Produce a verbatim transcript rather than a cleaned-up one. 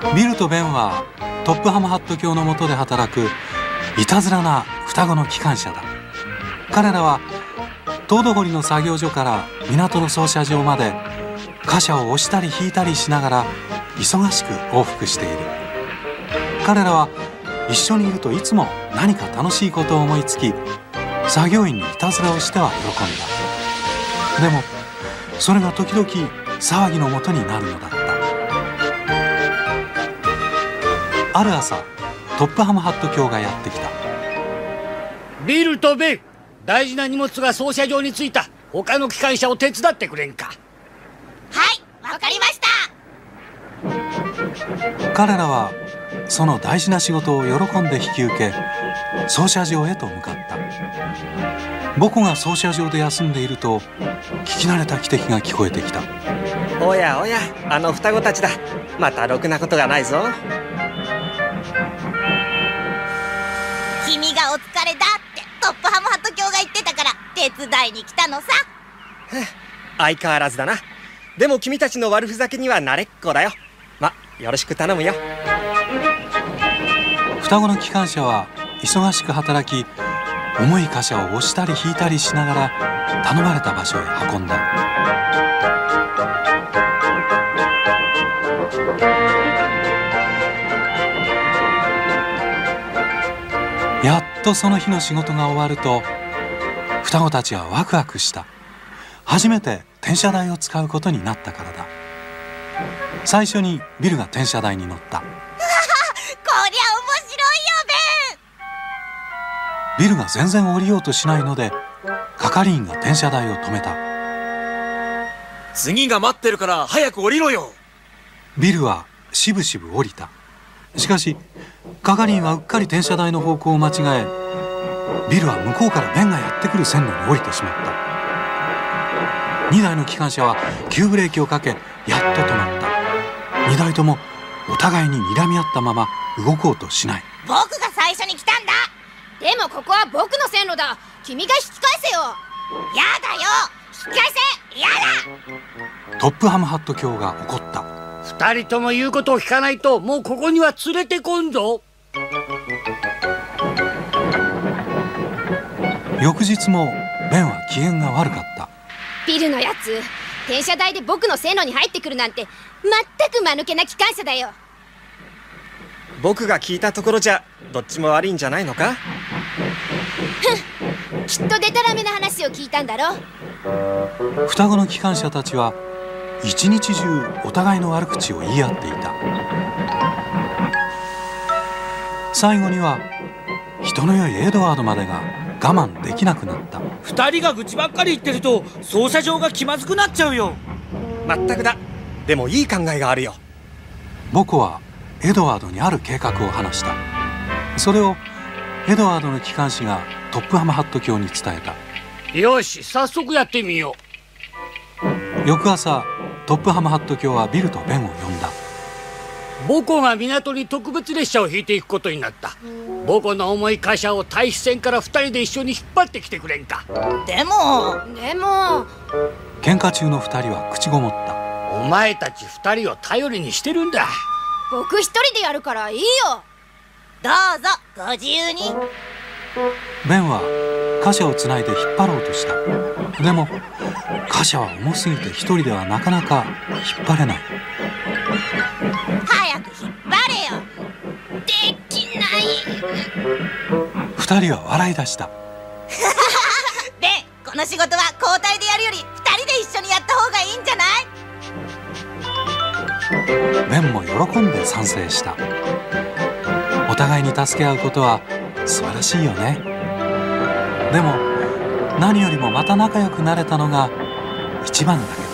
ビルとベンはトップハムハット卿の下で働くいたずらな双子の機関車だ。彼らは凍土掘りの作業所から港の操車場まで貨車を押したり引いたりしながら忙しく往復している。彼らは一緒にいるといつも何か楽しいことを思いつき、作業員にいたずらをしては喜んだ。でもそれが時々騒ぎのもとになるのだった。ある朝、トップハムハット卿がやってきた。 ビルとベン、大事な荷物が操車場に着いた。他の機関車を手伝ってくれんか。 はい、わかりました。 彼らはその大事な仕事を喜んで引き受け、操車場へと向かった。僕が操車場で休んでいると、聞き慣れた汽笛が聞こえてきた。 おやおや、あの双子たちだ。またろくなことがないぞ。 君がお疲れだってトップハムハット卿が言ってたから手伝いに来たのさ。 相変わらずだな。でも君たちの悪ふざけには慣れっこだよ。ま、よろしく頼むよ。 双子の機関車は忙しく働き、重い貨車を押したり引いたりしながら頼まれた場所へ運んだ。やっとその日の仕事が終わると、双子たちはワクワクした。初めて転車台を使うことになったからだ。最初にビルが転車台に乗った。 こりゃ面白いよ、 ベン。ビルが全然降りようとしないので、係員が転車台を止めた。 次が待ってるから早く降りろよ。 ビルはしぶしぶ降りた。しかし係員はうっかり転車台の方向を間違え、ビルは向こうからベンがやってくる線路に降りてしまった。にだいの機関車は急ブレーキをかけ、やっと止まった。にだいともお互いに睨み合ったまま動こうとしない。 僕が最初に来たんだ。 でもここは僕の線路だ。君が引き返せよ。 やだよ、引き返せ。やだ。 トップハムハット卿が怒った。 二人とも言うことを聞かないと、もうここには連れてこんぞ。 翌日もベンは機嫌が悪かった。 ビルのやつ、転車台で僕の線路に入ってくるなんて全く間抜けな機関車だよ。 僕が聞いたところじゃどっちも悪いんじゃないのか。 ふん、きっとデタラメな話を聞いたんだろ。 双子の機関車たちは一日中お互いの悪口を言い合っていた。最後には人の良いエドワードまでが我慢できなくなった。 二人が愚痴ばっかり言ってると操車場が気まずくなっちゃうよ。 まったくだ。でもいい考えがあるよ。 僕はエドワードにある計画を話した。それをエドワードの機関士がトップハムハット卿に伝えた。 よし、早速やってみよう。翌朝、トップハムハット卿はビルとベンを呼んだ。 母校が港に特別列車を引いていくことになった。母校の重い貨車を対比線から二人で一緒に引っ張ってきてくれんか。 でもでも喧嘩中の二人は口ごもった。 お前たち二人を頼りにしてるんだ。 僕一人でやるからいいよ。 どうぞご自由に。 ベンは貨車をつないで引っ張ろうとした。でも貨車は重すぎて一人ではなかなか引っ張れない。 早く引っ張れよ。 できない。 二人は笑い出した。 ベン、この仕事は交代でやるより二人で一緒にやった方がいいんじゃない？ ベンも喜んで賛成した。お互いに助け合うことは素晴らしいよね。でも何よりもまた仲良くなれたのが一番だけど。